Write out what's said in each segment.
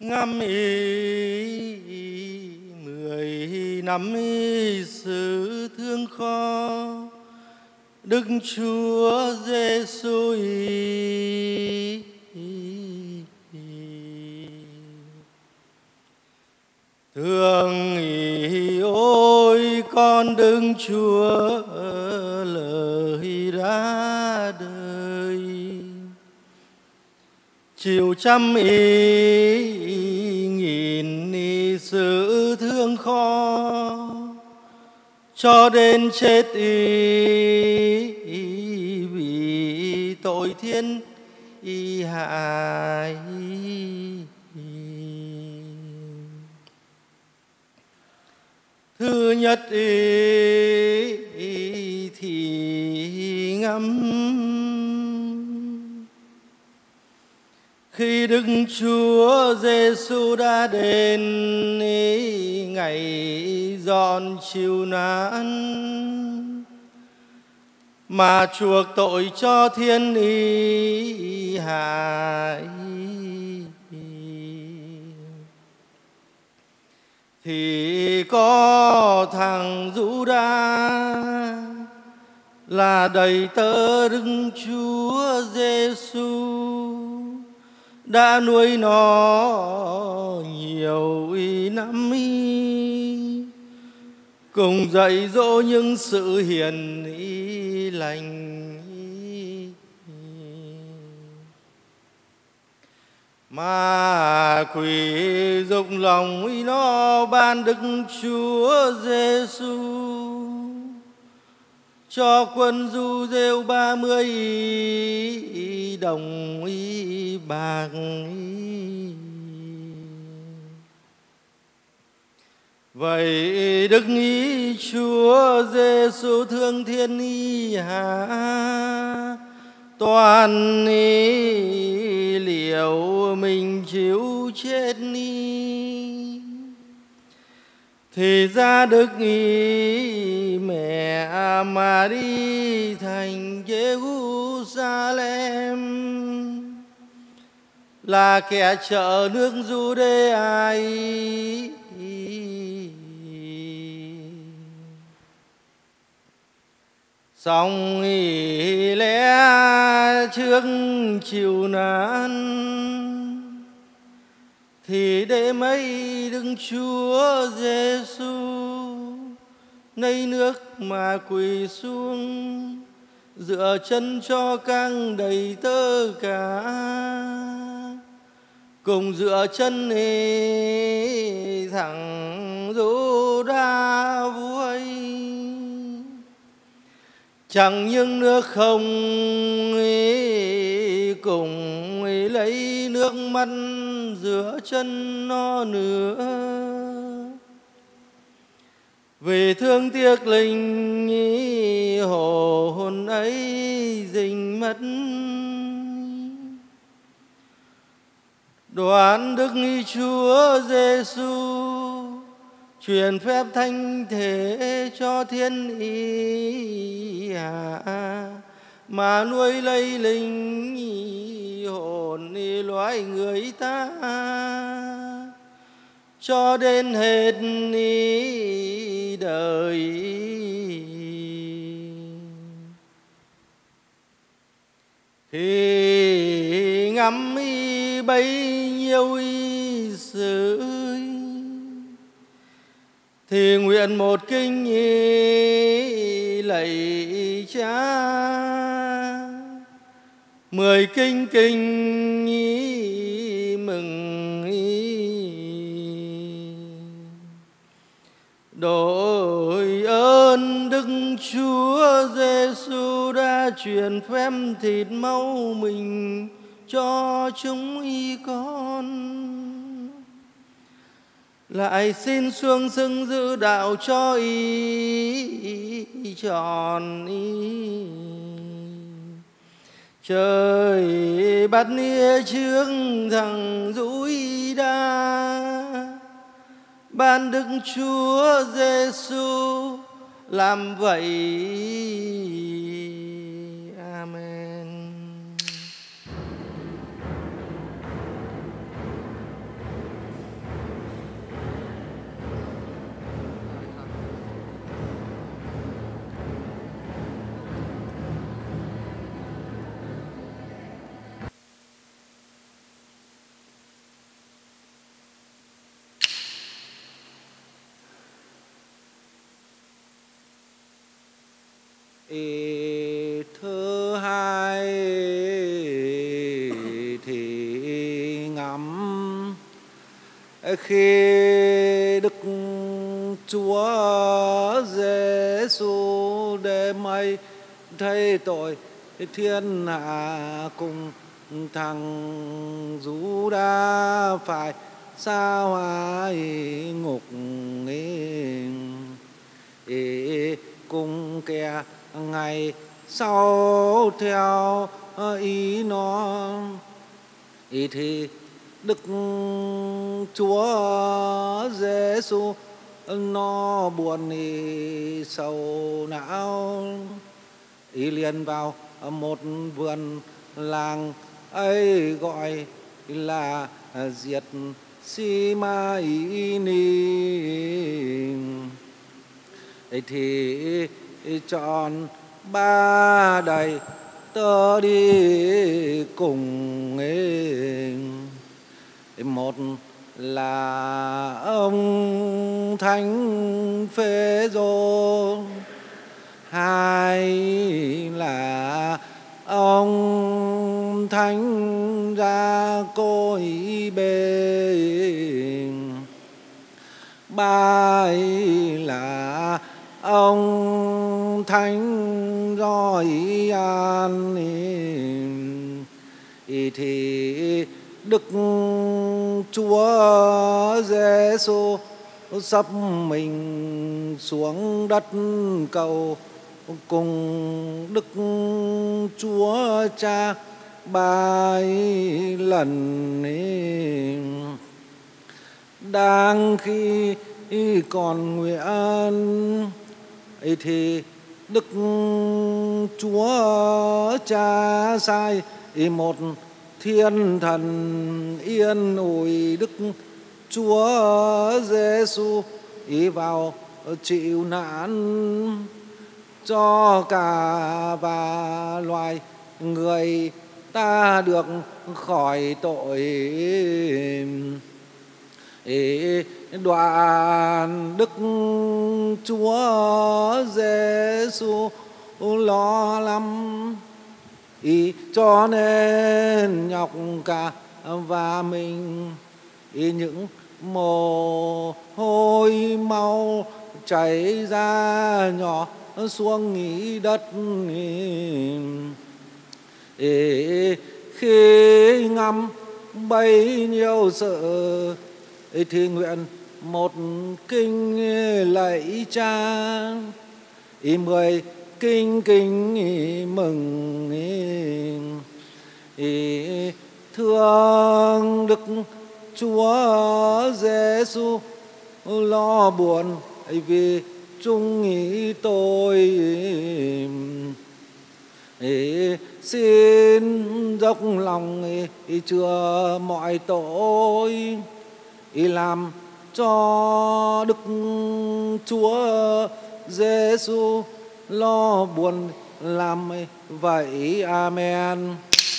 ngắm ý 10 năm sự thương khó Đức Chúa Giêsu thương ôi con Đức Chúa lời ra đời chịu trăm nghìn sự thương khó cho đến chết vì tội thiên hại. Thứ nhất thì ngắm khi Đức Chúa Giêsu đã đến ngày dọn chịu nạn mà chuộc tội cho thiên hại thì có thằng Giu-đa là đầy tớ Đức Chúa Giêsu đã nuôi nó nhiều năm cùng dạy dỗ những sự hiền lành mà quỷ dục lòng nó ban Đức Chúa Giêsu cho quân du rêu 30 đồng bạc vậy Đức Chúa Giêsu thương thiên hạ toàn liệu mình chịu chết thì ra Đức mẹ mà đi thành Jerusalem là kẻ chợ nước Giu-đê-ai xong lẽ trước chịu nạn thì để mấy Đức Chúa Giêsu nây nước mà quỳ xuống dựa chân cho căng đầy tớ cả cùng dựa chân thằng Giu-đa vui chẳng những nước không cùng lấy nước mắt rửa chân nó nữa vì thương tiếc linh hồn ấy dình mất đoạn Đức Chúa Giêsu truyền phép thánh thể cho thiên hạ mà nuôi lấy linh hồn loài người ta cho đến hết đời. Khi ngắm bấy nhiêu sự thì nguyện một kinh lạy Cha 10 kinh mừng đội ơn Đức Chúa Giêsu đã truyền phép thịt máu mình cho chúng con lại xin xuống xưng giữ đạo cho tròn trời bắt nia trước thằng Giu-đa ban Đức Chúa Giêsu làm vậy. Amen. Thứ hai thì ngắm khi Đức Chúa Giêsu đêm ấy thấy tội thiên hạ cùng thằng Giu-đa phải sa hóa ngục cùng kẻ ngày sau theo ý nó thì Đức Chúa Giêsu nó buồn sầu não liền vào một vườn làng ấy gọi là Diệt Si-ma-i-ni thì chọn ba đầy tớ đi cùng một là ông Thánh Phêrô, hai là ông Thánh Gia-cô-i-bê, ba là ông Thánh Gioan. Thì Đức Chúa Giêsu sắp mình xuống đất cầu cùng Đức Chúa Cha ba lần đang khi còn nguyện thì Đức Chúa Cha sai một thiên thần yên ủi Đức Chúa Giêsu vào chịu nạn cho cả và loài người ta được khỏi tội. Đoạn Đức Chúa Giêsu lo lắm cho nên nhọc cả và mình những mồ hôi mau chảy ra nhỏ xuống nghỉ đất. Khi ngắm bấy nhiêu sự thì nguyện một kinh lạy Cha, 10 kinh mừng. Thương Đức Chúa Giêsu lo buồn vì chung nghĩ tôi. Xin dốc lòng chừa mọi tội, làm cho Đức Chúa Giêsu lo buồn làm vậy. Amen.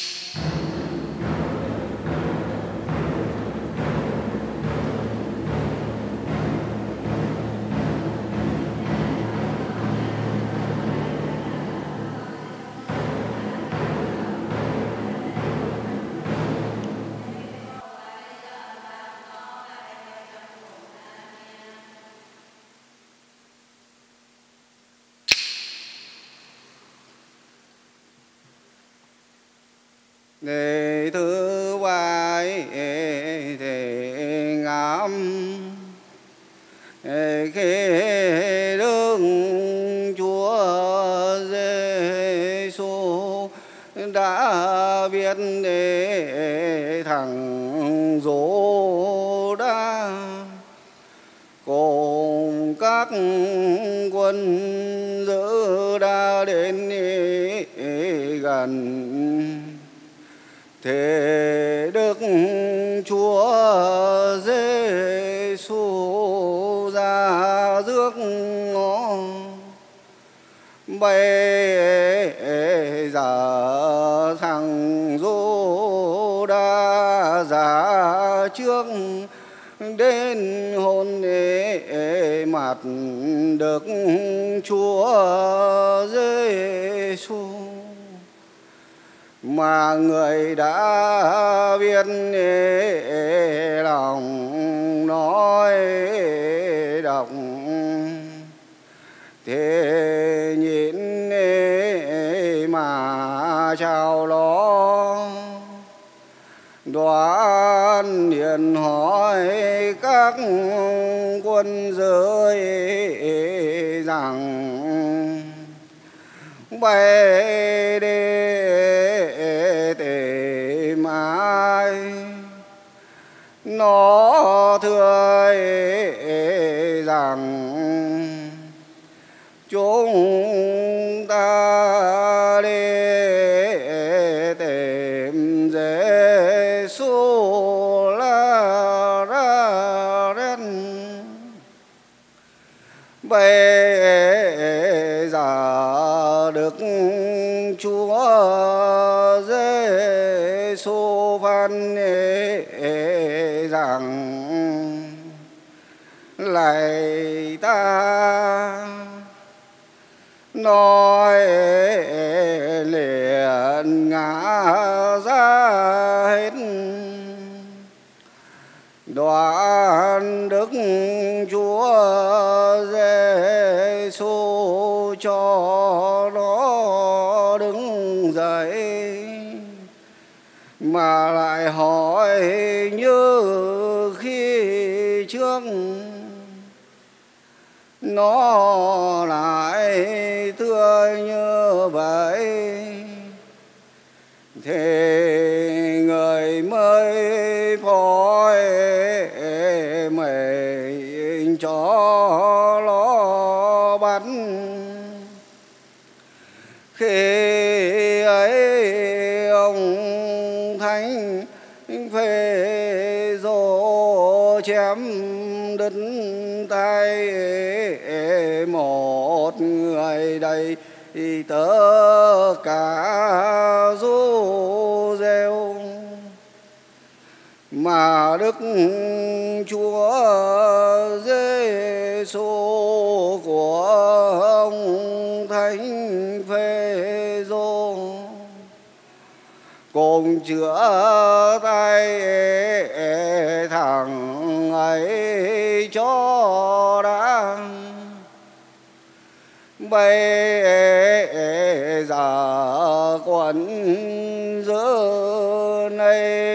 Đệ thứ bảy thì ngắm khi Đức Chúa Giêsu đã viết để thằng Giu-đa cùng các quân giữ đã đến gần. Thế Đức Chúa Giêsu ra rước ngõ bây giờ thằng Giu-đa ra trước đến hôn lễ mặt Đức Chúa Giêsu. mà người đã biết lòng nói đọc thế nhịn mà chào lo đoán điện hỏi các quân giới rằng bay để tìm ai nó thưa rằng chúng ta đi tìm Giêsu là ra đến bây giờ được Chúa Giêsu phán rằng lạy ta nói liền ngã ra hết đoán đức Chúa Giêsu cho nó đứng dậy mà lại hỏi như khi trước nó lại thưa như vậy thì người mới phối mình cho nó bắt khi ấy ông thánh phê rô chém đứt tay một người đầy tất cả rú rêu mà Đức Chúa Giêsu của ông thánh phê rô cùng chữa tay thằng ấy cho đã bây giờ quần giữ này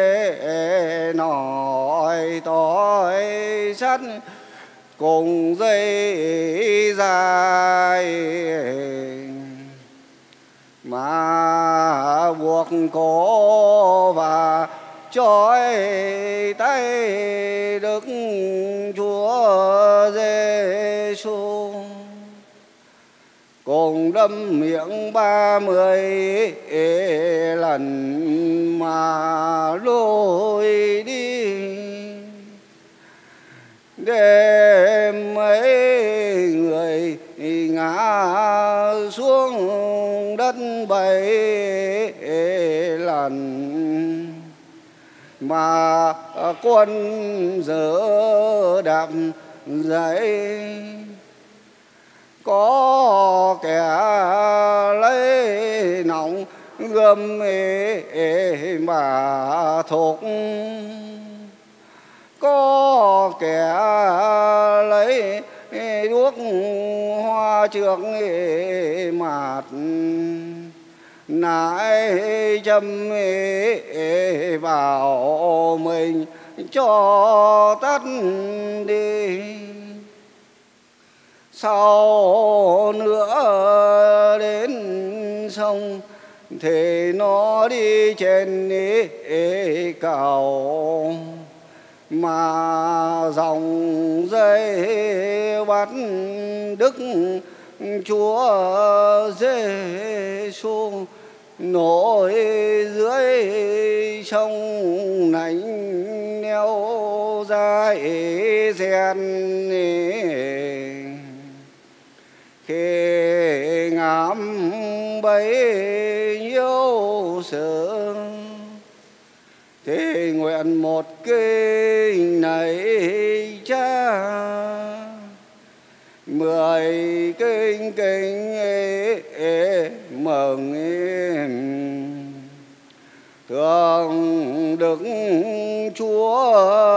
nói tối sắt cùng dây dài mà buộc cổ và trói tay Đức Chúa Giêsu cùng đâm miệng 30 lần mà lôi đi đêm mấy người ngã xuống đất 7 lần mà quân dỡ đạp dậy có kẻ lấy nòng gươm mà thục có kẻ lấy đuốc hoa trược mạt nãi châm vào mình cho tắt đi sau nữa đến sông thì nó đi trên cầu mà dòng dây bắt Đức Chúa Giêsu nổi dưới sông nành neo dài rèn khi ngắm bấy nhiêu sự thì nguyện một kinh này cha 10 kinh mừng Đức Chúa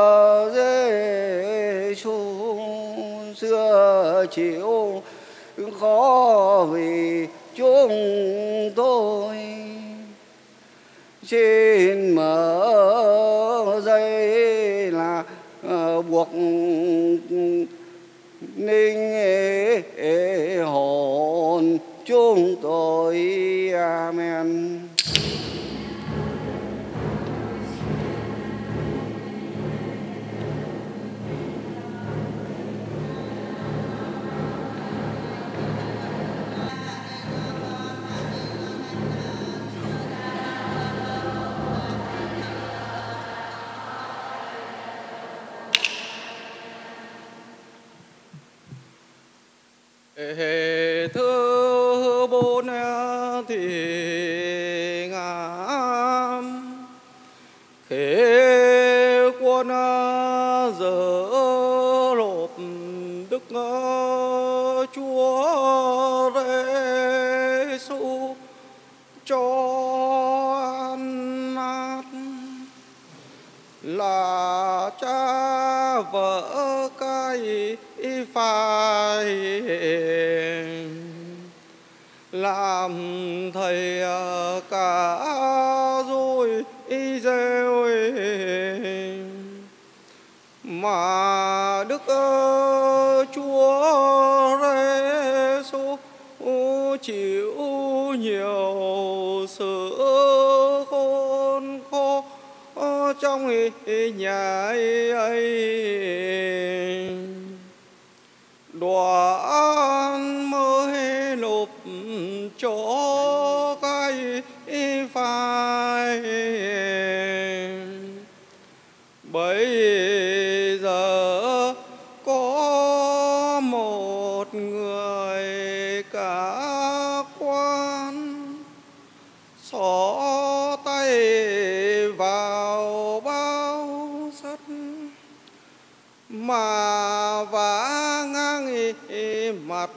Giêsu xưa chịu khó vì chúng tôi. Xin mở dây là buộc ninh hồn chúng tôi. Amen. Thưa bốn thì ngắm khế quân dở lộp Đức Chúa Giêsu cho ăn nát là cha vợ cái phải làm thầy cả rồi rêu mà Đức Chúa Giêsu chịu nhiều sự khốn khó trong nhà ấy. Đoán mới nộp cho cái phải bây giờ có một người cả quan xỏ tay vào bao sắt mà vả ngang mặt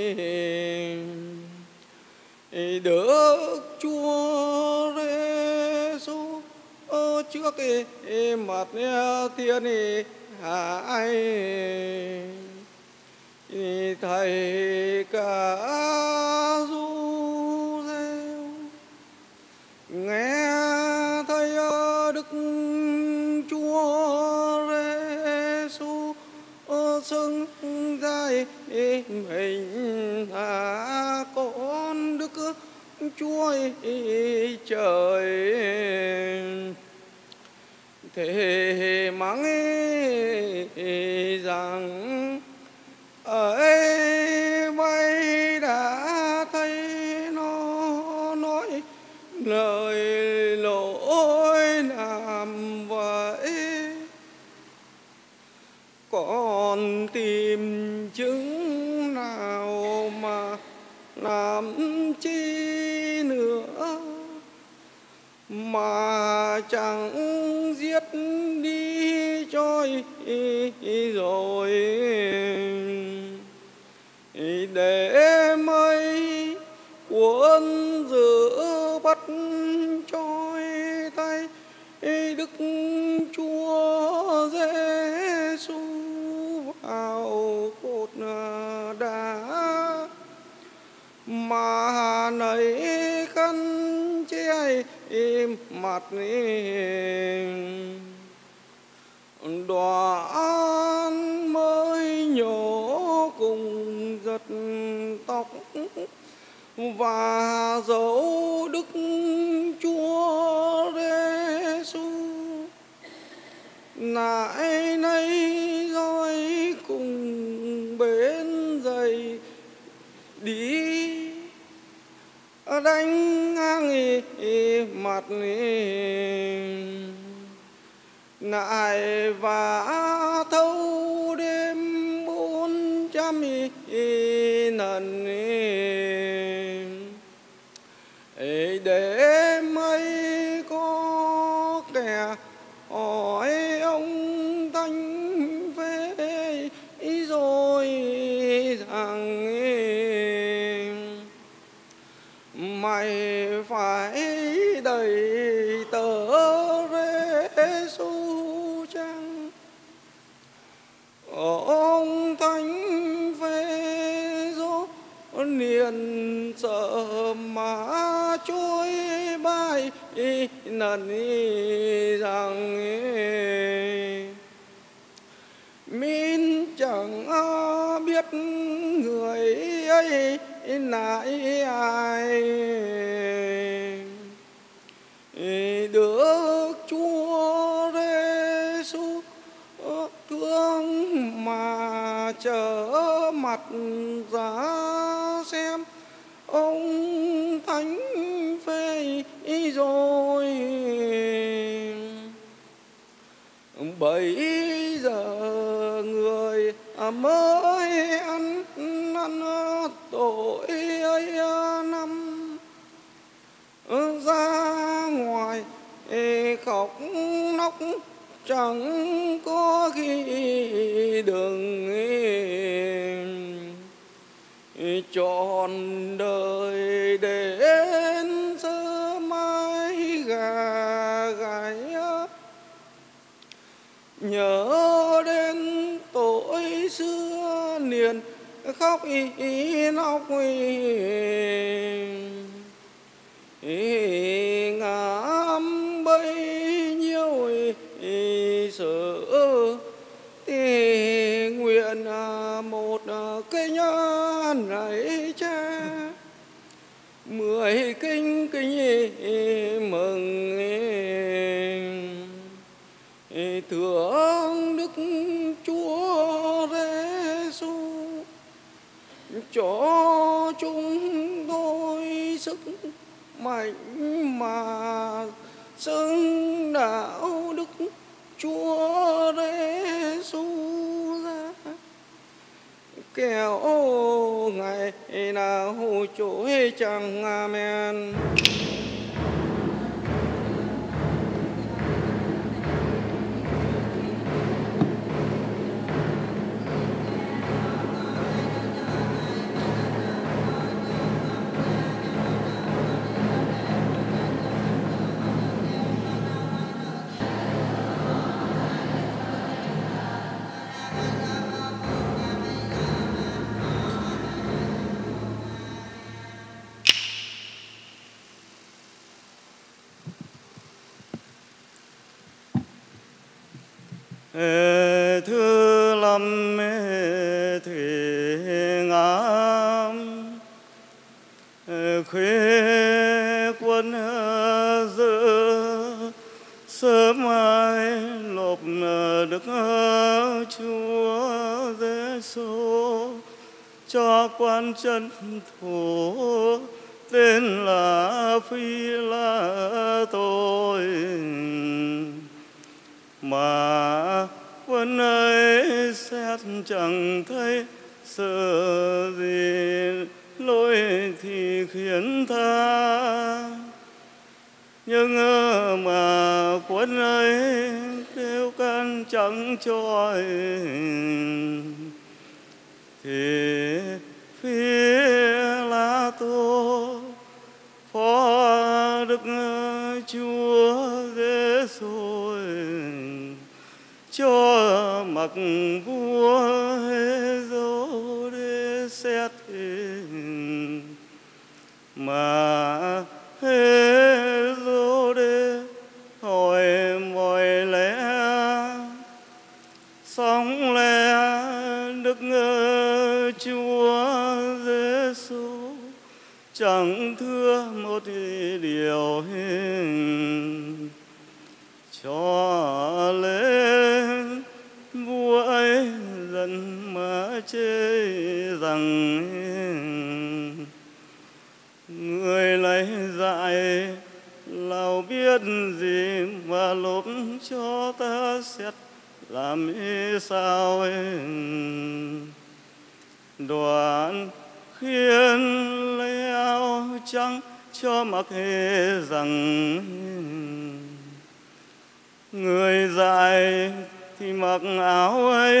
Đức Chúa Giêsu trước mặt thiên hải. Thầy cả du rêu nghe thấy Đức Chúa Giêsu xưng dài mình con Đức Chúa trời. Thế mắng rằng ấy bay đã thấy nó nói lời lỗi làm vậy, còn tìm chứng nào mà làm chi nữa, mà chẳng giết đi trôi rồi để mấy quân giữ bắt trôi tay Đức Chúa Giêsu vào cột đá, mà nấy khăn che mặt Đoán mới nhổ cùng giật tóc và dấu Đức Chúa Giêsu nãy nay rồi cùng bên dậy đi đánh ngang mặt ngại và thâu đêm 400 lần để mấy có kẻ hỏi ông Thánh Phê rồi rằng mày phải đầy tớ liền sợ mà trôi bay nần rằng min chẳng biết người ấy nại ai được Chúa Giêsu thương mà trở mặt ra xem ông thánh phê rồi. Bây giờ người mới ăn tội ấy năm ra ngoài khóc nóc chẳng có khi đừng trọn đời đến sớm mai gà gáy nhớ đến tội xưa niên khóc nóc ngắm bấy nhiêu sợ thì nguyện một cái nhân này cha 10 kinh mừng thượng Đức Chúa Giêsu cho chúng tôi sức mạnh mà xưng đạo Đức Chúa Giêsu ra kẻo ngày nào chối chẳng. Amen. Thư lâm thủy ngắm khuya quân dự sớm mai lộp Đức Chúa Giêsu cho quan chân thủ tên là Phi là tôi mà quân ấy xét chẳng thấy sợ gì lỗi thì khiến tha nhưng mà quân ấy kêu can chẳng cho thì phía là tôi phó Đức Chúa Giêsu cho mặc vua Hê-rô-đê xét mà Hê-rô-đê hỏi mọi lẽ sống lẽ Đức Chúa Giêsu chẳng thưa một điều cho lên vua ấy giận mà chê rằng người lấy dạy nào biết gì mà lốp cho ta xét làm sao đoạn khiến lấy áo trắng cho mặc rằng người dạy thì mặc áo ấy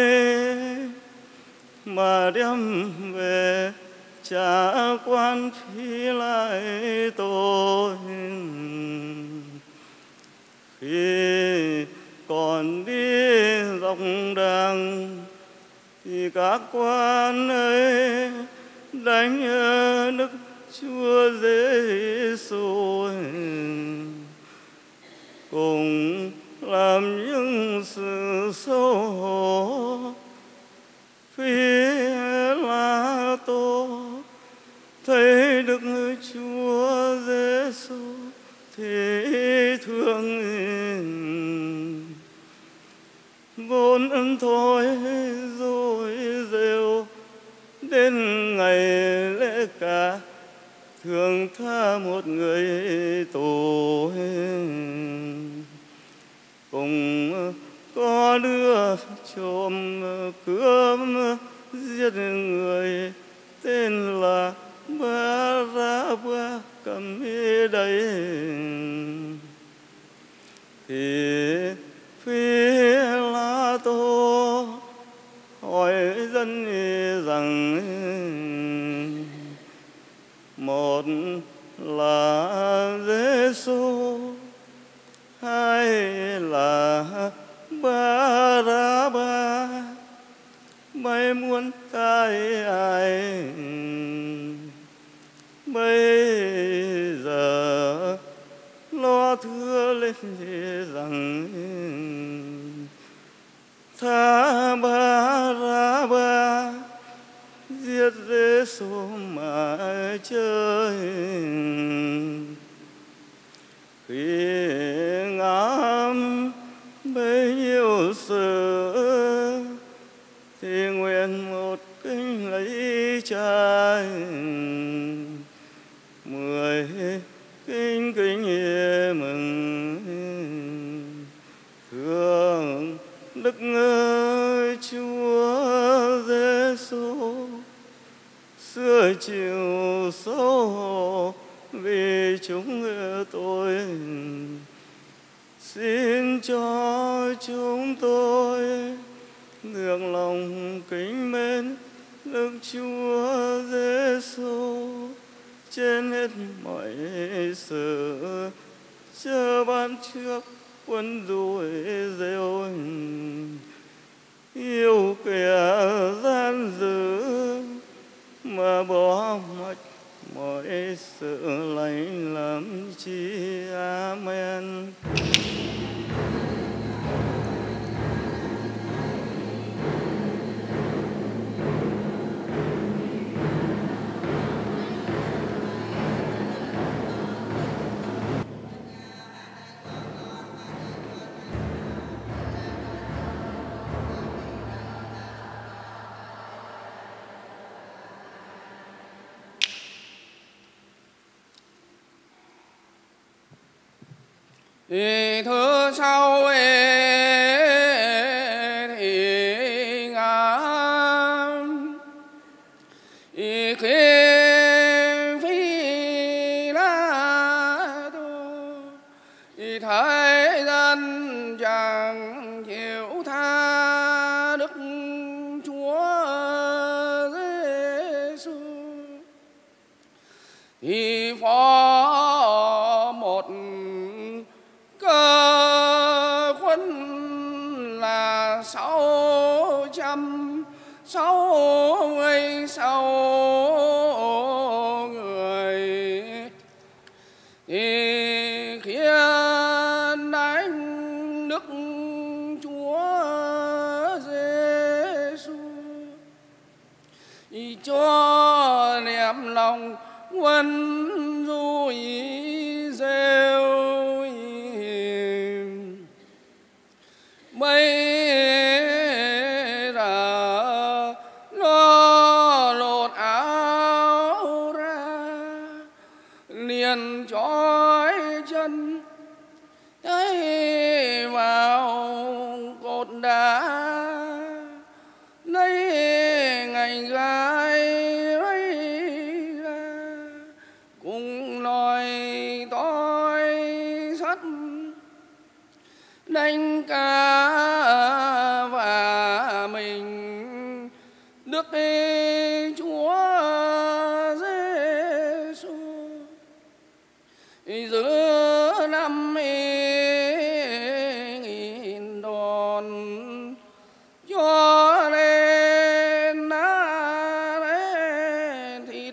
mà đem về trả quan Phi lại tôi khi còn đi dọc đường thì các quan ấy đánh Đức Chúa Giêsu, cùng làm những sự xấu hổ. Phi-la-tô thấy Đức Chúa Giêsu thì thương, vốn thôi rồi rêu đến ngày lễ cả, thường tha một người tù. Cùng có đứa trộm cướp giết người tên là Ba-ra-ba cầm đây, thì Phi-la-tô hỏi dân rằng một là Giêsu, hai là Ba-ra-ba, mày muốn tai ai? Bây giờ lo thưa lên rằng tha Ba-ra-ba, giết Giêsu mà chơi. Khi ngắm bấy nhiêu sự thì nguyện một kinh lấy Cha, 10 kinh kính mừng thương Đức Chúa Giêsu, xưa chịu xấu hổ vì chúng tôi. Xin cho chúng tôi ngược lòng kính mến Đức Chúa Giêsu trên hết mọi sự, chớ ban trước quân rủi rêu, yêu kẻ gian dữ mà bỏ mất mọi sự lành làm chi. Amen. Thứ sau thì ngắm khi Phi-la-tô thấy dân chẳng chịu tha Đức Chúa Giêsu, thì phó một cơ quân là 666 người, thì khiến đánh Đức Chúa Giêsu, cho niềm lòng quân rủi rêu. Bây giờ nó lột áo ra, liền trói chân thấy vào cột đá, lấy ngành gai lấy ra, cùng nói tôi sắt đánh ca và mình Đức Chúa Giêsu giữa 50.000 đòn cho lên thì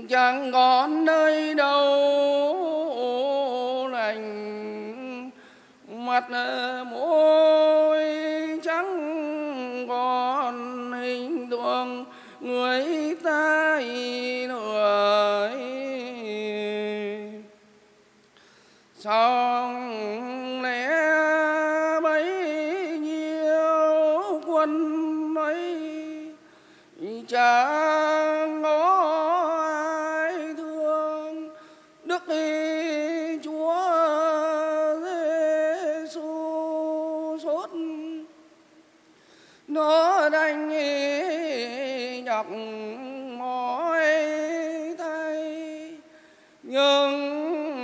chẳng còn nơi đâu lành, mặt môi trắng còn hình tượng người ta nữa. Xong lẽ bấy nhiêu quân ấy chẳng có ai thương Đức Chúa Giêsu sốt. Nó đành nhọc mỏi thay, nhưng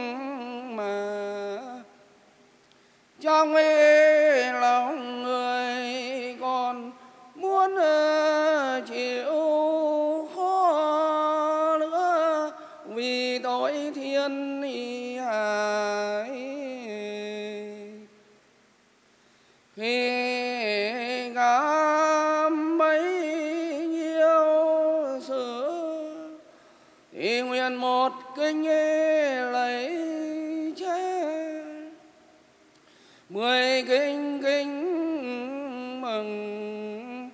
trong lòng người còn muốn chịu khó nữa vì tội thiên hại. Khi gặp bấy nhiêu sự thì nguyện một kinh lấy 10 kinh mừng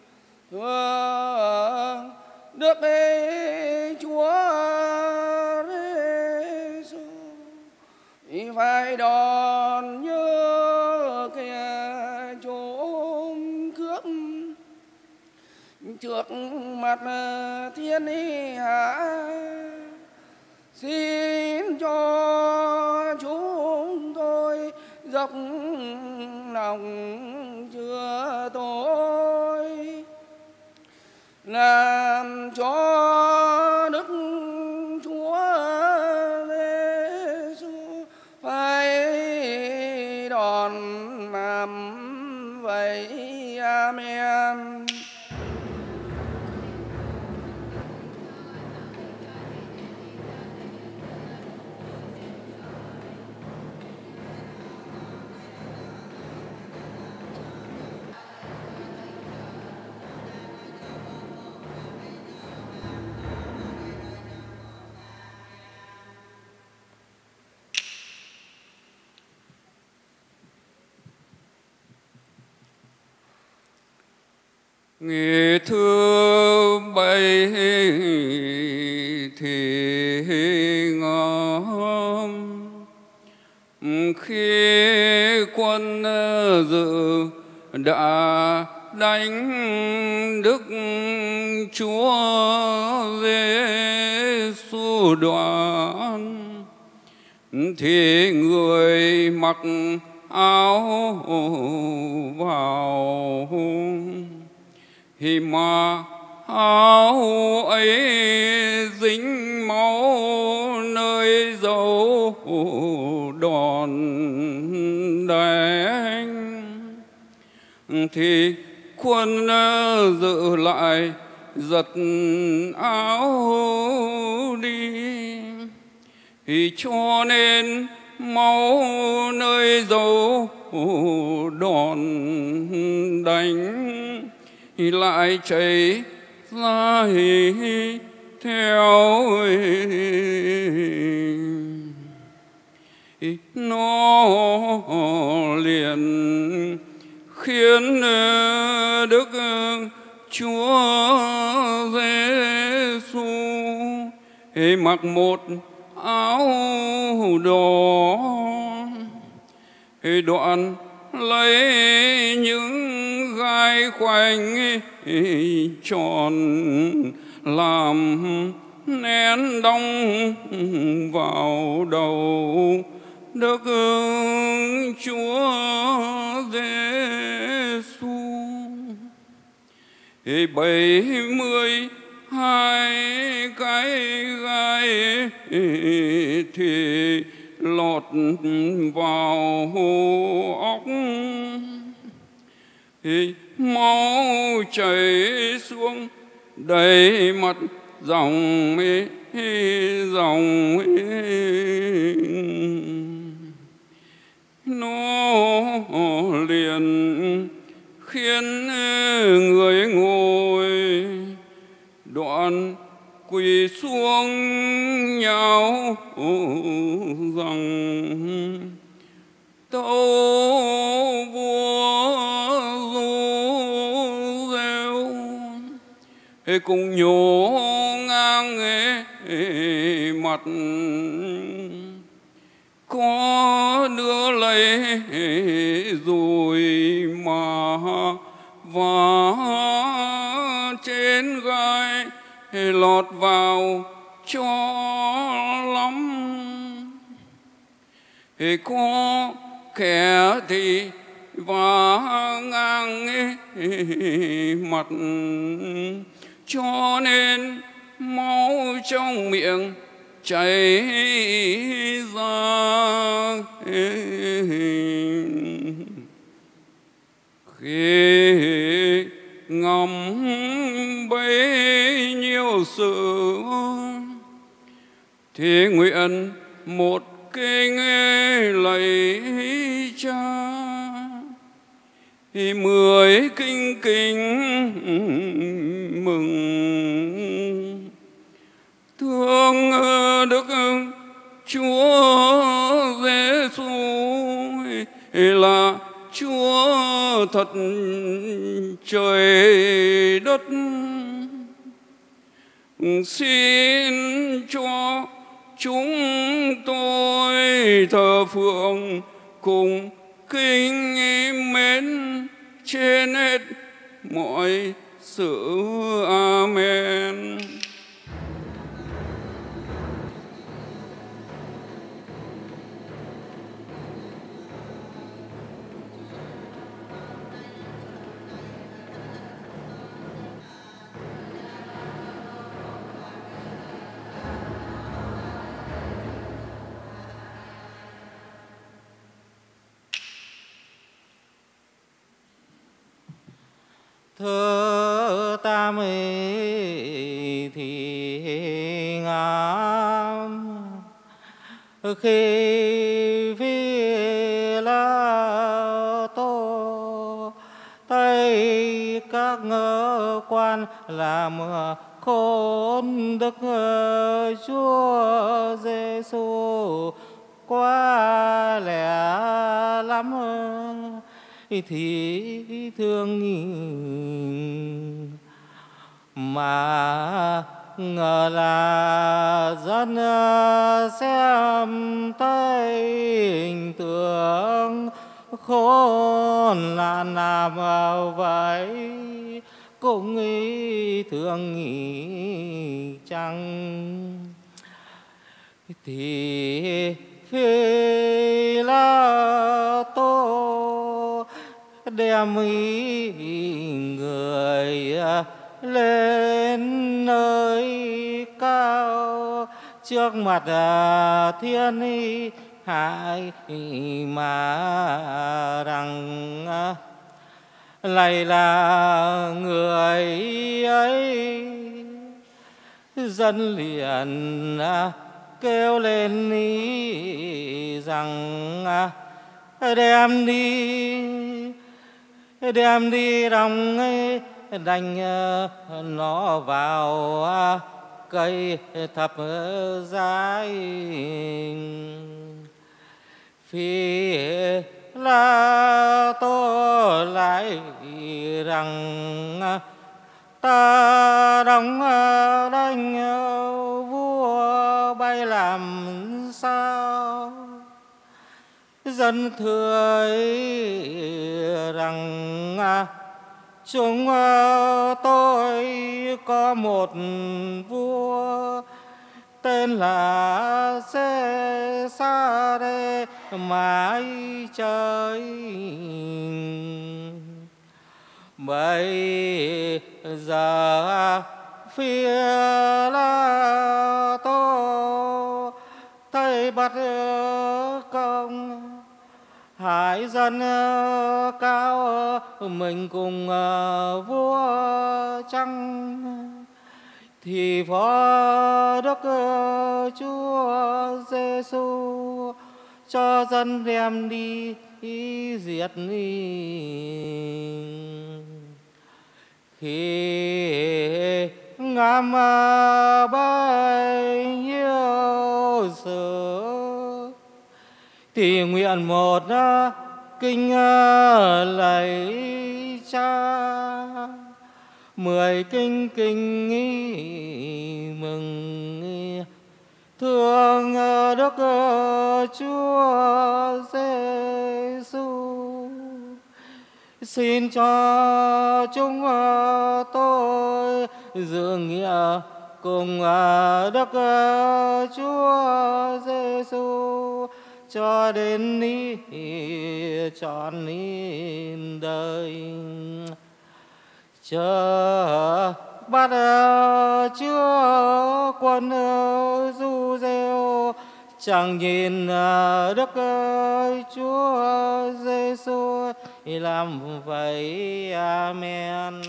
thưa Đức Chúa Giêsu, phải đón nhớ kẻ trộm cướp trước mặt thiên hạ. Xin cho chúng tôi dốc lòng chữa tôi, làm cho Đức Chúa Giêsu phải đón làm vậy. Amen. Nghi thứ bảy thì ngom, khi quân dự đã đánh Đức Chúa Giêsu đoạn, thì người mặc áo vào thì mà áo ấy dính máu nơi dấu đòn đánh, thì quân dự lại giật áo đi, thì cho nên máu nơi dấu đòn đánh lại chảy ra theo nó liền khiến Đức Chúa Giêsu mặc một áo đỏ, đoạn lấy những gai khoanh tròn làm nén đong vào đầu Đức Chúa Giêsu. 72 cái gai thì lọt vào óc, máu chảy xuống đầy mặt dòng nó liền khiến người ngồi đoạn quỳ xuống nhau rằng tâu vua du rêu cùng nhổ ngang mặt có đưa lấy rồi mà và trên gai lọt vào cho lắm có kẻ thì và ngang mặt cho nên máu trong miệng chảy ra khi ngắm bấy nhiêu sự thì nguyện một kinh lạy Cha, 10 kinh mừng thương Đức Chúa Giêsu là Chúa thật trời đất. Xin cho chúng tôi thờ phượng cùng kính mến trên hết mọi sự. Amen. Thơ ta mê thì ngắm khi phi la tô tay các ngơ quan làm khôn Đức Chúa Giêsu quá lẻ lắm thì thương mà ngờ là dân xem tình tưởng khôn là làm vậy cũng ý thương nghĩ chăng thì phi la tô đem ý người lên nơi cao trước mặt thiên hải mà rằng lại là người ấy dân liền kêu lên ý rằng đem đi đồng đánh nó vào cây thập giá. Phi la tô lại rằng ta đóng đánh vua bay làm sao dân thưa rằng chúng tôi có một vua tên là Cê-sa-rê mãi trời. Bây giờ phía la tô thầy bắt công hải dân cao mình cùng vua trăng thì phó Đức Chúa Giêsu cho dân đem đi diệt khi ngắm bấy nhiêu sự, thì nguyện một kinh lạy cha, 10 kinh kinh mừng thương Đức Chúa Giêsu. Xin cho chúng tôi dự nghĩa cùng Đức Chúa Giêsu cho đến trọn đời. Chờ bắt Chúa quân du rêu, chẳng nhìn Đức Chúa Giêsu làm vậy. Amen.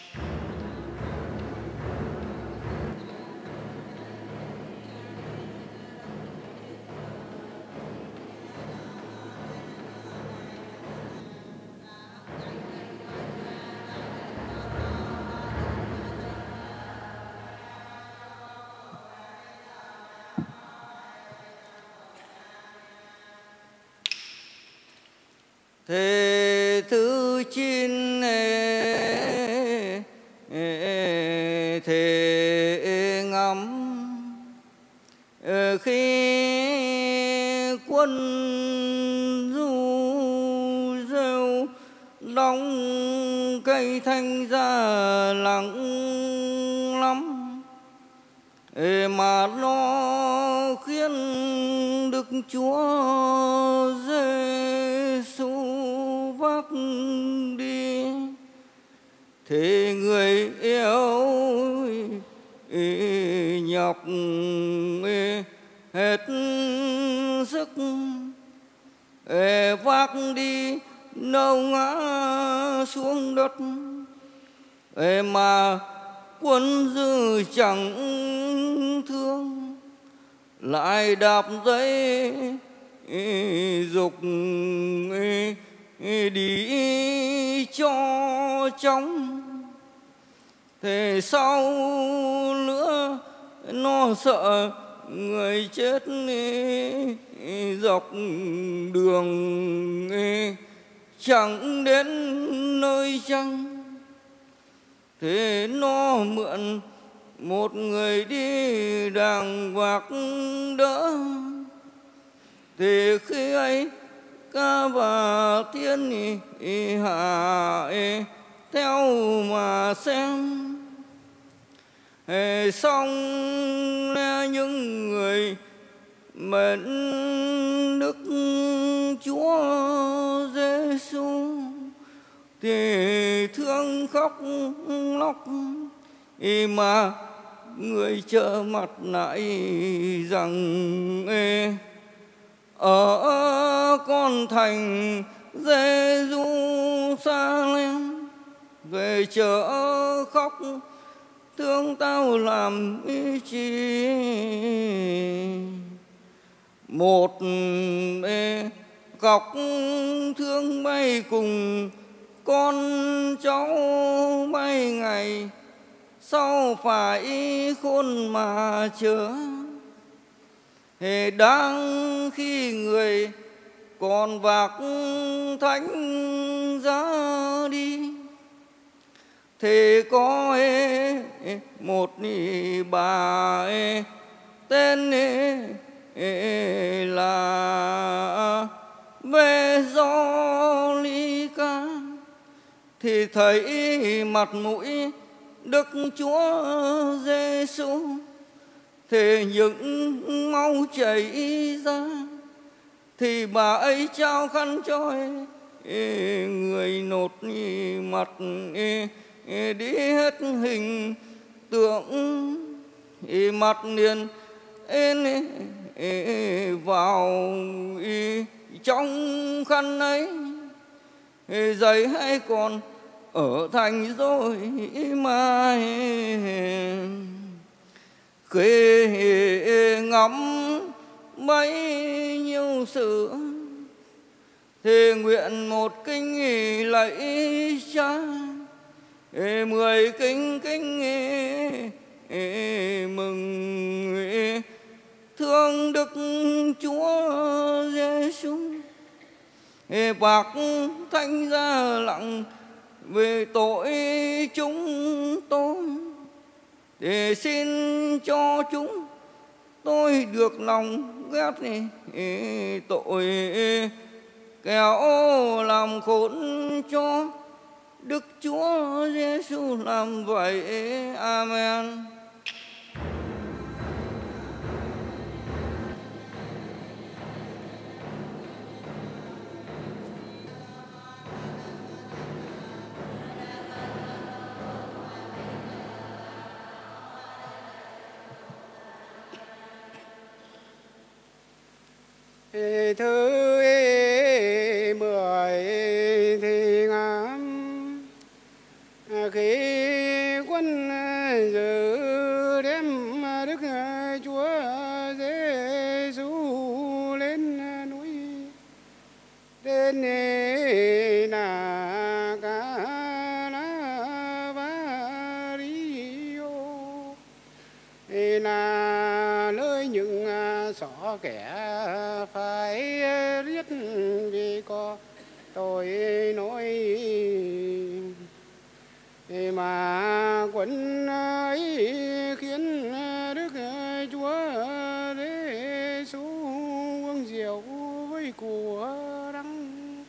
Thế thứ chín thế ngắm khi quân du rêu, đóng cây thanh ra lặng lắm, mà nó khiến Đức Chúa Giêsu vác đi. Thế người yêu nhọc hết sức, vác đi đâu ngã xuống đất, mà quân dư chẳng thương, lại đạp dây dục đi cho chóng. Thế sau nữa nó sợ người chết dọc đường chẳng đến nơi chăng. Thế nó mượn một người đi đàng vạc đỡ. Thì khi ấy ca và thiên hạ theo mà xem. Xong những người mệnh Đức Chúa Giêsu thì thương khóc lóc, mà người trơ mặt lại rằng ở con thành Giê-ru-sa-lem về chợ khóc thương tao làm chi. Một cọc thương bay cùng con cháu bay ngày sau phải khôn mà chờ. Đang khi người còn vác thánh giá đi, thì có một bà tên là Vê-do-li-ca, thì thấy mặt mũi Đức Chúa Giêsu thì những máu chảy ra. Thì bà ấy trao khăn cho người nột mặt đi hết hình tượng, mặt liền vào trong khăn ấy. Giày hay còn ở thành rồi mà khi ngắm bấy nhiêu sự, thì nguyện một kinh lạy cha, 10 kinh mừng thương Đức Chúa Giêsu. Bác Thánh Giá lặng về tội chúng tôi, để xin cho chúng tôi được lòng ghét tội, kẻo làm khốn cho Đức Chúa Giêsu làm vậy. Amen. Thứ 10 thì ngắm khi quân dự đem Đức Chúa Giêsu lên núi, đến là Calvario, là nơi những xỏ kẻ phải riết vì có tội lỗi, mà quân ấy khiến Đức Chúa Giêsu uống rượu với của đắng,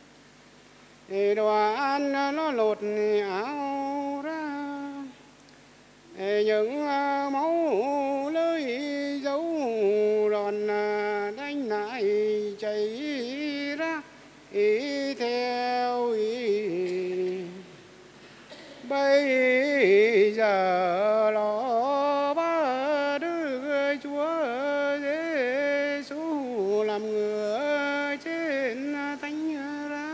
đoạn nó lột áo ra, những máu lơi dấu đòn đánh lại chảy ra theo bây giờ lo ba Đức Chúa Giêsu làm ngựa trên thánh ra,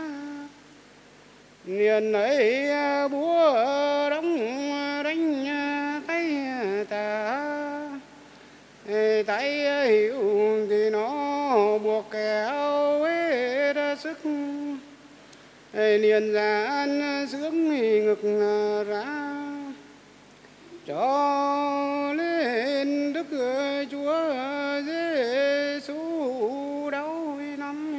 liền ấy búa đóng đánh tay ta, tay hiểu thì nó buộc kéo hết sức, liền dàn sướng ngực ra, cho lên Đức Chúa Giêsu đau lắm,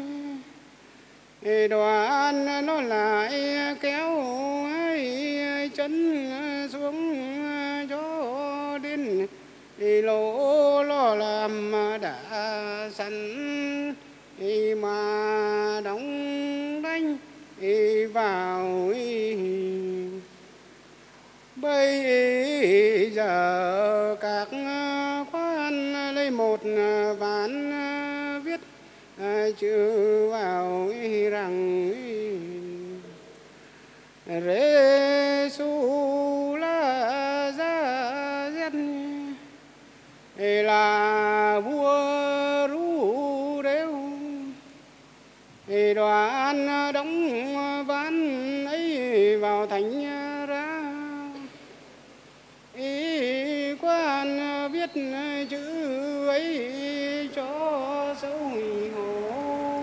đoạn nó lại kéo ấy chân xuống cho đến lỗ lo làm đã sẵn, mà đóng đánh vào. Bây giờ các quan lấy một ván viết chữ vào rằng Giêsu là Gia Dân, là vua ru đeo, đoạn đóng ván ấy vào thành ra, quan viết chữ ấy cho xấu hổ,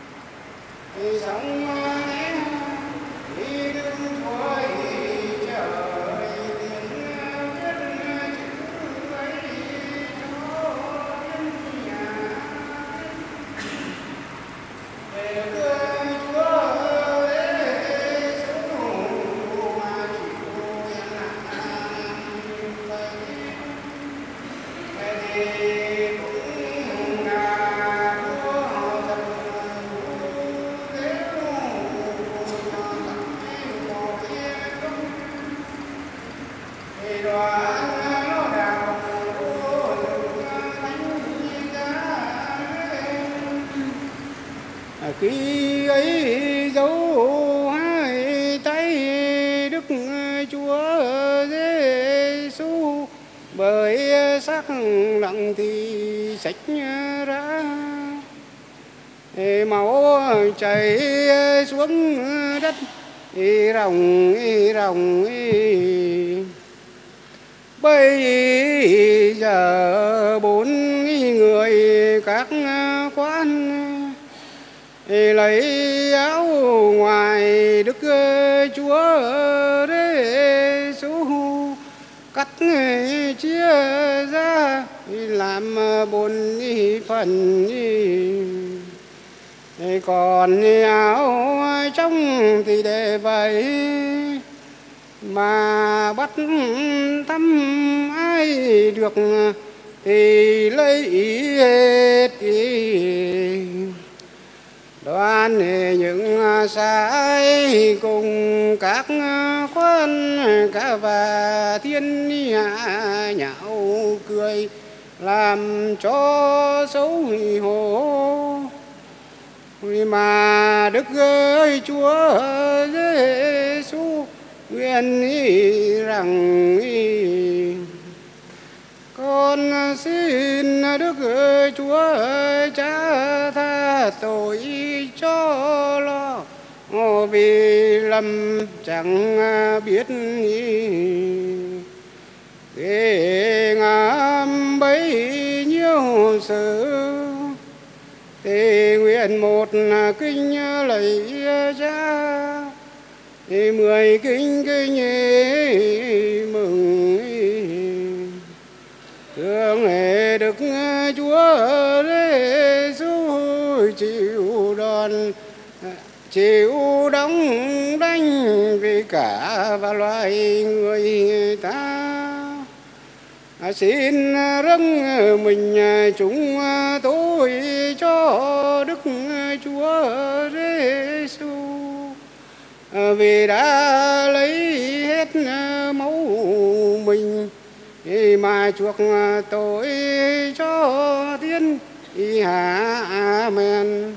xong đi đứng thôi trời viết chữ ấy cho dân nhà về khi ấy dấu hai tay Đức Chúa Giêsu bởi sắc lặng thì sạch ra, máu chảy xuống đất ròng. Bây giờ 4 người các quan lấy áo ngoài Đức Chúa Giêsu cắt chia ra làm bốn phần, còn áo trong thì để vậy mà bắt thăm ai được thì lấy ý hết. Đoan những sai cùng các quan cả và thiên hạ nhạo cười làm cho xấu hổ. Mà Đức ơi Chúa Giêsu nguyện rằng con xin Đức Chúa Cha tha tội cho lo vì lầm chẳng biết để ngắm bấy nhiêu sự thì nguyện một kinh lạy Cha, thì 10 kinh mừng thương hệ Đức Chúa Giêsu chịu đóng đanh vì cả và loài người ta. Xin dâng mình chúng tôi cho Đức Chúa Giêsu, vì đã lấy hết máu mình mà chuộc tội cho thiên hạ. Amen.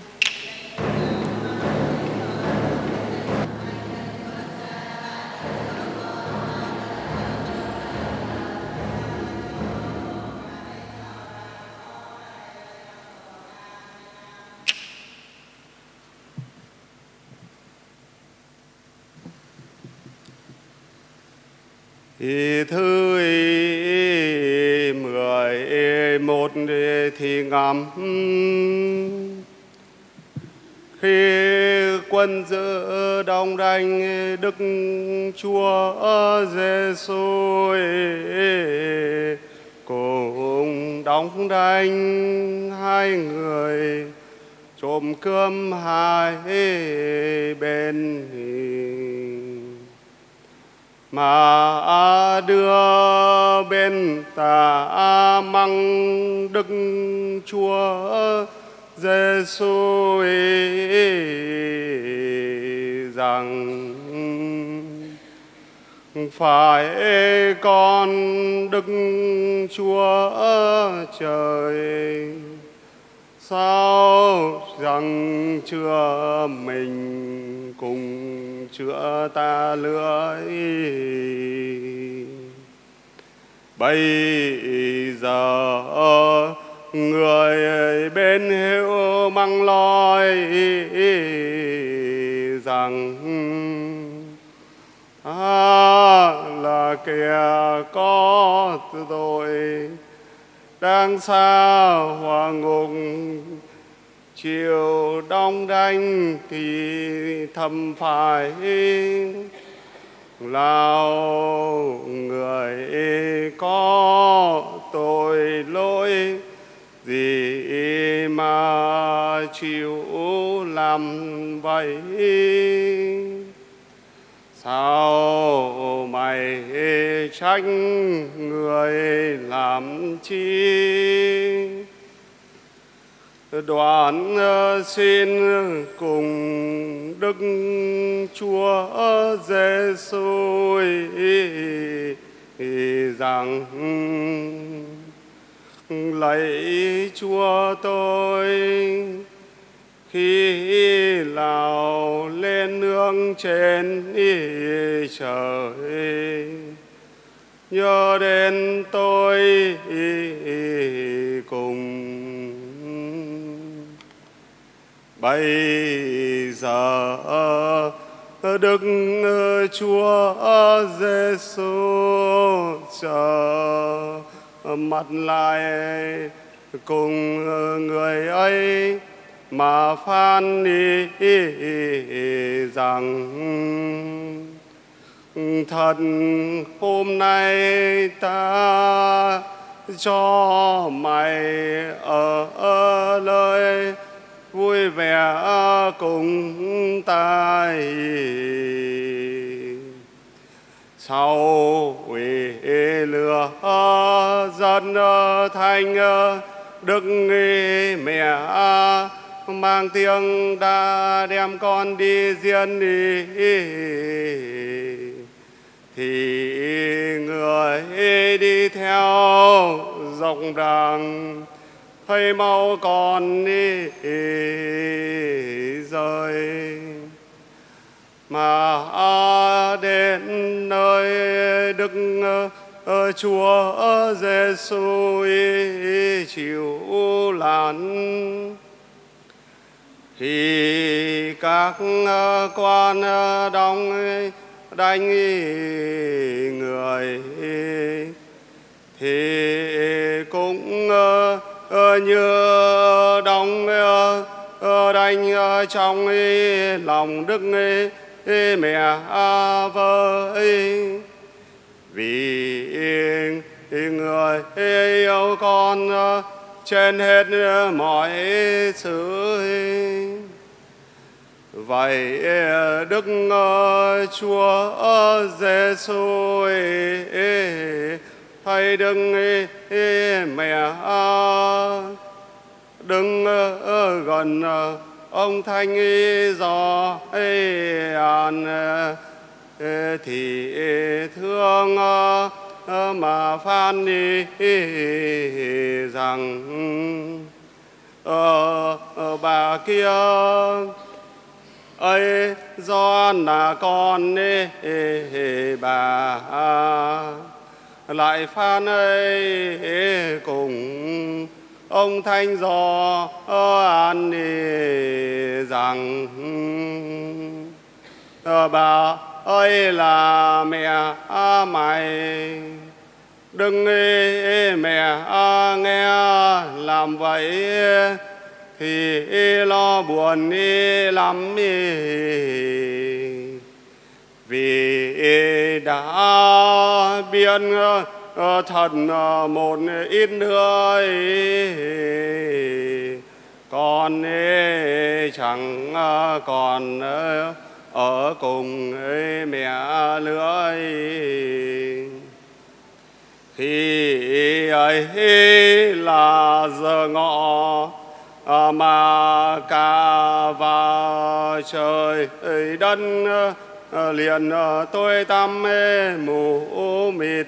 Thứ 11 thì ngắm khi quân giữ đông đanh Đức Chúa Giêsu cùng đóng đanh hai người trộm cướp hai bên mà đưa bên ta mang Đức Chúa Giêsu rằng phải con Đức Chúa Trời sao rằng chưa mình cùng chữa ta lưỡi. Bây giờ người bên hữu mang loi rằng là kẻ có tội đang xa hỏa ngục chịu đóng đanh thì thầm phải lao người có tội lỗi gì mà chịu làm vậy. Sao mày trách người làm chi? Đoạn xin cùng Đức Chúa Giêsu rằng lạy Chúa tôi khi nào lên nương trên trời, nhớ đến tôi cùng. Bây giờ Đức Chúa Giêsu chờ mặt lại cùng người ấy mà phán rằng Thật hôm nay ta cho mày ở lời vui vẻ cùng ta. Sau ủy lừa dân thanh đức mẹ mang tiếng đã đem con đi riêng đi, thì người đi theo dọc đường thấy mau con đi rời, mà đến nơi Đức Chúa Giêsu chịu làn, thì các quan đóng đánh người, thì cũng như đóng đánh trong lòng Đức mẹ với, vì người yêu con trên hết mọi sự. Vậy Đức Chúa Giêsu thấy Đức mẹ đứng gần ông Thanh Giò an, thì thương mà phán đi rằng bà kia ấy do là con bà, lại phán ấy cùng ông Thanh Giò an rằng bà ơi là mẹ mày, đừng mẹ nghe làm vậy thì lo buồn lắm, vì đã biết thật một ít nữa con chẳng còn ở cùng mẹ nữa. Khi ấy là giờ ngọ mà cả vào trời đất liền tôi tăm mù mịt,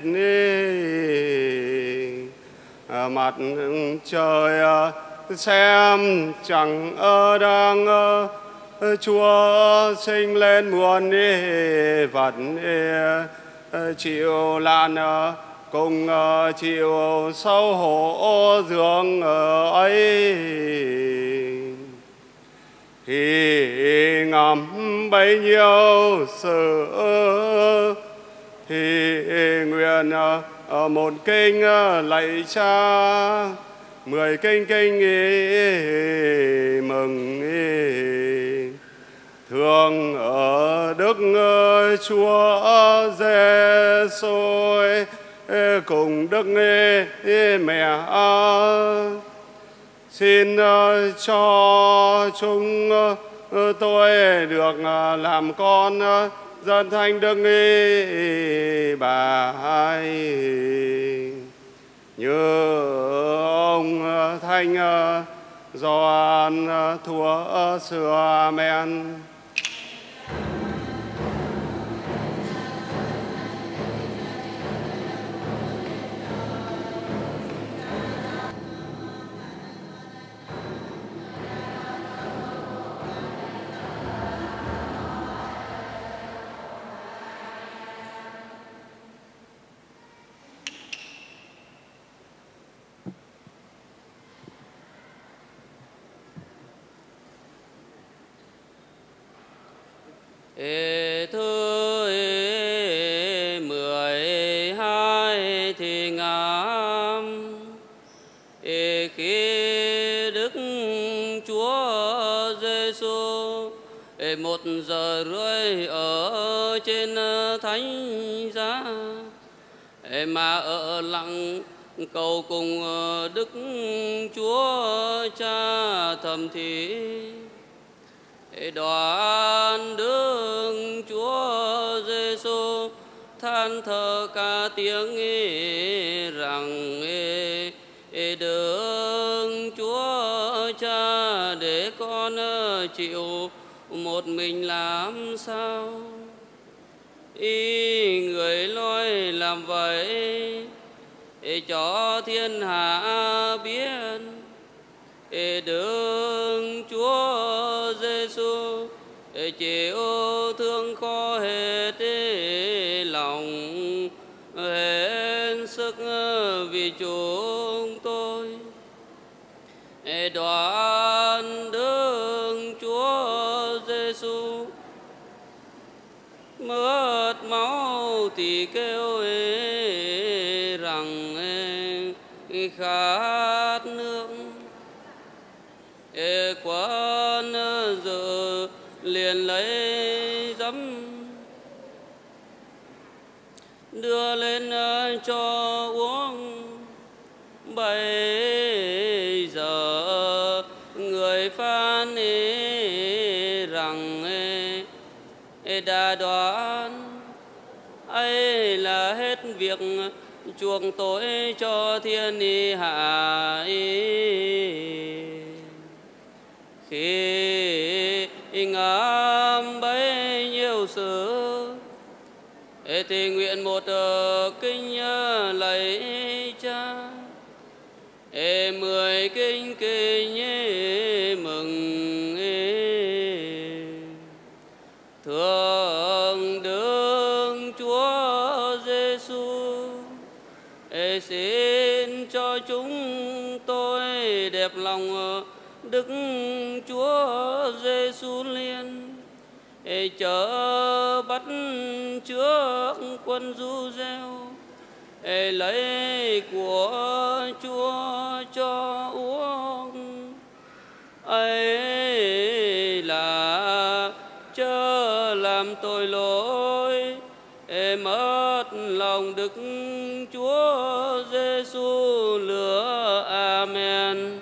mặt trời xem chẳng đang Chúa sinh lên muôn vật chịu lan cùng chịu xấu hổ giường ấy. Khi ngắm bấy nhiêu sự thì nguyện một kinh lạy Cha, 10 kinh mừng thương ở Đức Chúa Giêsu cùng Đức mẹ. Xin cho chúng tôi được làm con dân thanh Đức bà hai, như ông Thanh Gioan thuở xưa. Amen. Thứ 12 thì ngắm khi Đức Chúa Giêsu 1:30 ở trên thánh giá, mà ở lặng cầu cùng Đức Chúa Cha thầm thì. Đoạn đường Chúa Giêsu than thở cả tiếng rằng đường Chúa Cha để con chịu một mình làm sao. Ý người nói làm vậy cho thiên hạ biết đường Chúa Giêsu chịu thương khó hết lòng hết sức vì chúng tôi. Đoạn đường Chúa Giêsu mất máu thì kêu rằng khát nước. Quân dự liền lấy giấm đưa lên cho uống. Bây giờ người phán rằng đã đoán ấy là hết việc chuộc tội cho thiên hạ. Khi ngắm bấy nhiêu sự thì nguyện một kinh lạy Cha, 10 kinh mừng. Thượng đường Chúa Giêsu xin cho chúng tôi đẹp lòng Đức Chúa Giêsu liền chở bắt trước quân du reo, lấy của Chúa cho uống. Ấy là chớ làm tội lỗi, mất lòng Đức Chúa Giêsu lửa. Amen.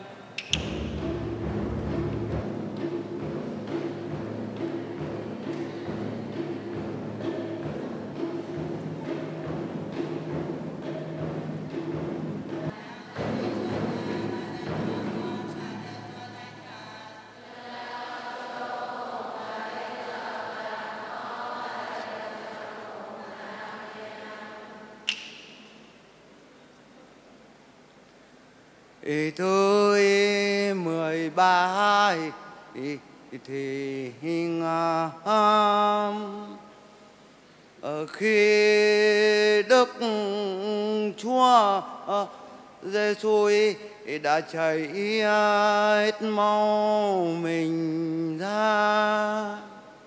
Thứ 13 thì khi Đức Chúa Giêsu đã chảy hết máu mình ra,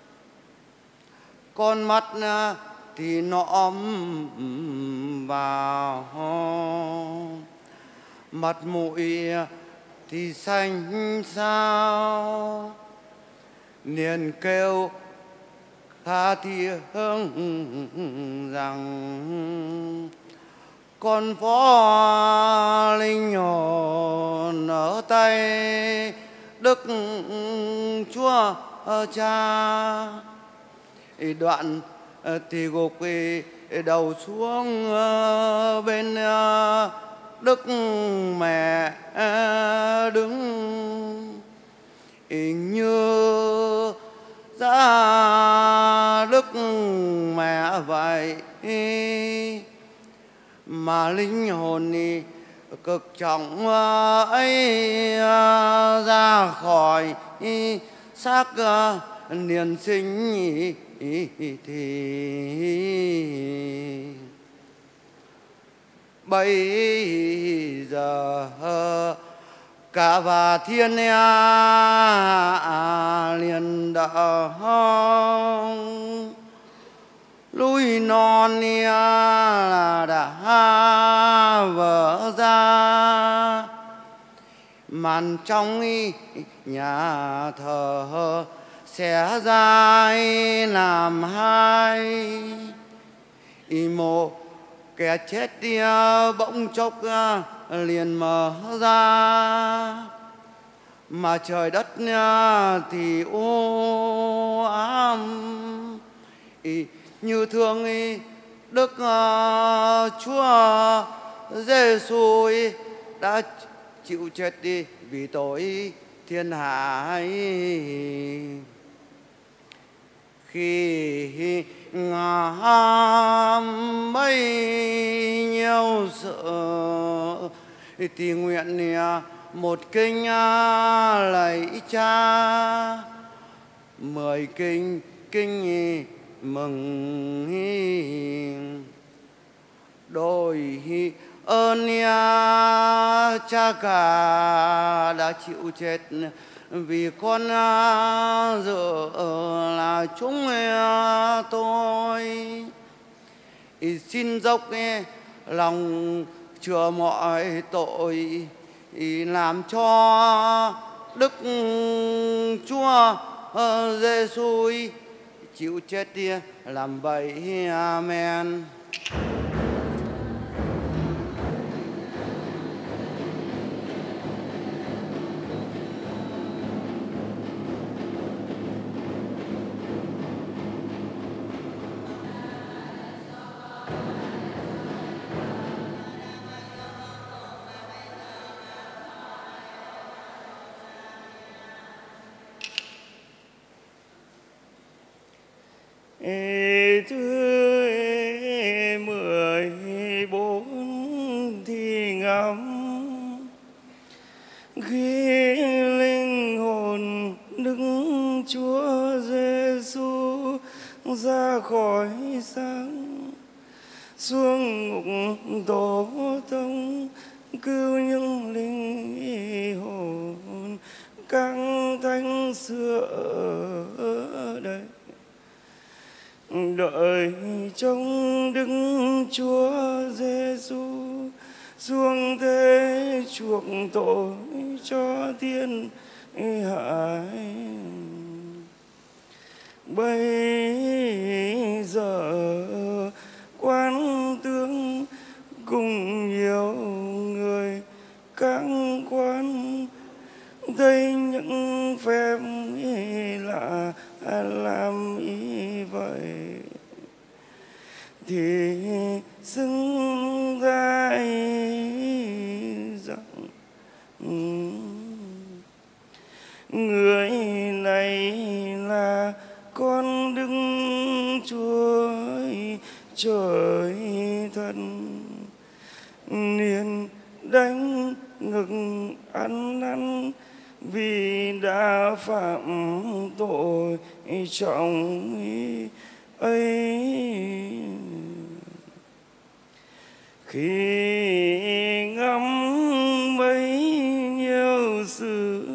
con mắt thì nõm vào, mặt mũi thì xanh xao, liền kêu khá tiếng rằng con phó linh hồn ở tay Đức Chúa Cha. Đoạn thì gục đầu xuống bên Đức Mẹ đứng, như ra Đức Mẹ vậy, mà linh hồn cực trọng ấy ra khỏi xác niên sinh thì bây giờ cả và thiên liền đỡ núi non là đã vỡ ra, màn trong nhà thờ xẻ dài làm hai. Một kẻ chết đi bỗng chốc liền mở ra, mà trời đất thì u ám. Như thương Đức Chúa Giêsu đã chịu chết đi vì tội thiên hạ. Khi ngắm bấy nhiêu sợ thì nguyện một kinh lạy Cha, 10 kinh mừng đôi ơn Cha cả đã chịu chết vì con giờ là chúng tôi. Xin dốc lòng chữa mọi tội, làm cho Đức Chúa Giêsu chịu chết đi làm vậy. Amen. Thứ 14 thì ngắm khi linh hồn Đức Chúa Giêsu ra khỏi xác xuống ngục tổ tông, cứu những linh hồn các thánh xưa ở đây, đợi trông Đức Chúa Giêsu xuống thế chuộc tội cho thiên hạ. Bây giờ quan tướng cùng nhiều người các quan thấy những phép lạ làm ý vậy thì xưng ra rằng người này là con Đức Chúa Trời Thần, liền đánh ngực ăn năn vì đã phạm tội trọng ấy. Khi ngắm bấy nhiêu sự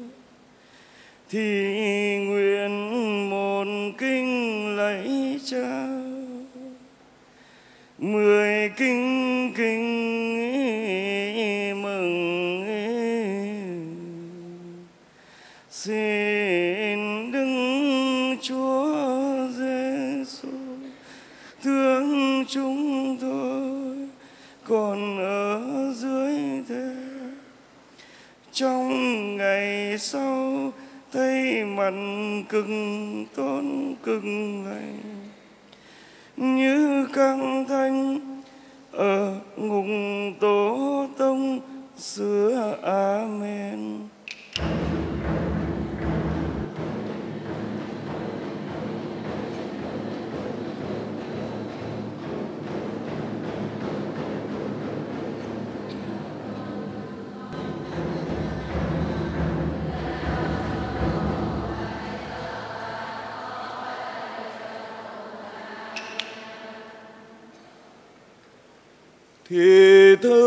thì nguyện một kinh lạy Cha, 10 kinh mừng. Xin Đức Chúa Giêsu thương chúng tôi còn ở dưới thế, trong ngày sau thấy mặt cực tôn cực lành như các thánh ở ngục tổ tông xưa. Amen. Thì thứ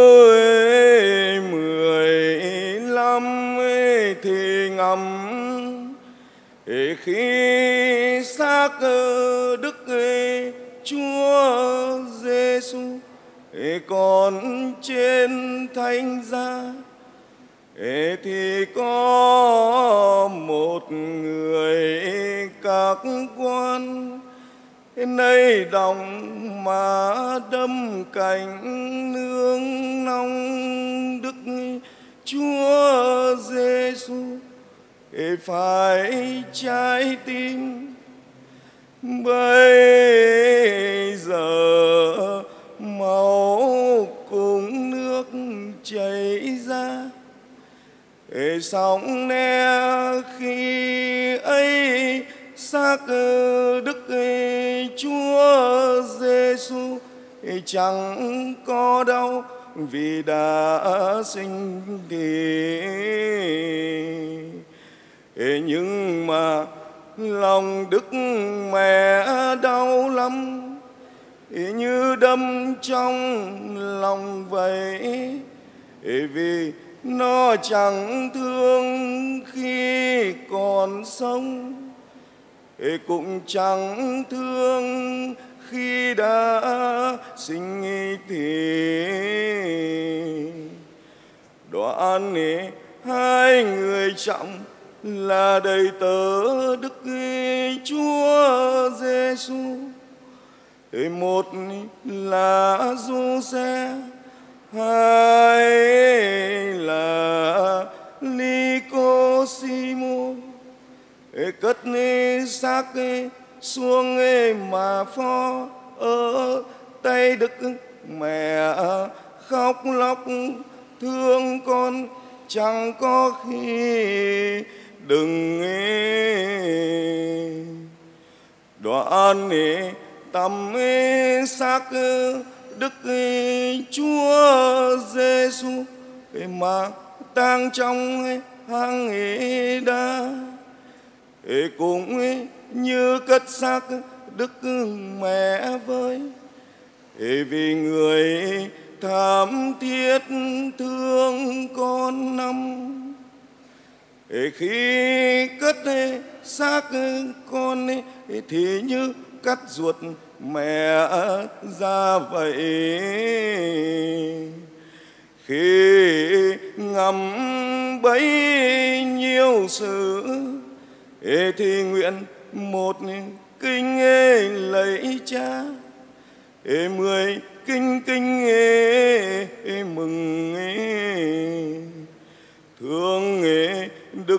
15 thì ngắm khi xác Đức Chúa Giêsu còn trên thánh giá, thì có một người các quan nay đồng mà đâm cánh nương nong Đức Chúa Giêsu phải trái tim. Bây giờ máu cùng nước chảy ra, sóng ne khi ấy xác Đức Chúa Giêsu chẳng có đau vì đã sinh thì. Nhưng mà lòng Đức Mẹ đau lắm, như đâm trong lòng vậy, vì nó chẳng thương khi còn sống, cũng chẳng thương khi đã sinh thì. Đoạn hai người trọng là đầy tớ Đức Chúa Giêsu, một là Giuse, hai là Nicôdimo, cất xác xuống mà phó ở tay Đức Mẹ, khóc lóc thương con chẳng có khi đừng. Đoạn tầm xác Đức Chúa Giêsu mà tang trong hang đá, cũng như cất xác Đức Mẹ với, vì người thảm thiết thương con năm. Khi cất xác con thì như cắt ruột mẹ ra vậy. Khi ngắm bấy nhiêu sự thì nguyện một kinh lạy Cha, 10 kinh mừng thương Đức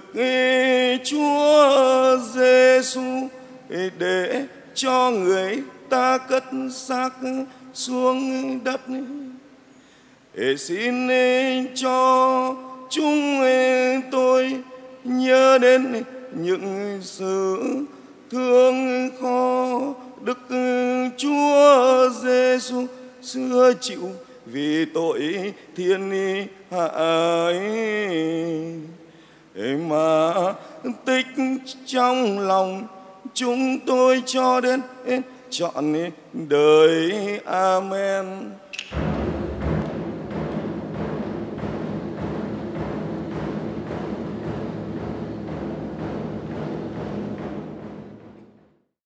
Chúa Giêsu, để cho người ta cất xác xuống đất. Xin cho chúng tôi nhớ đến những sự thương khó Đức Chúa Giêsu xưa chịu vì tội thiên hạ ấy, mà tích trong lòng chúng tôi cho đến trọn đời. Amen.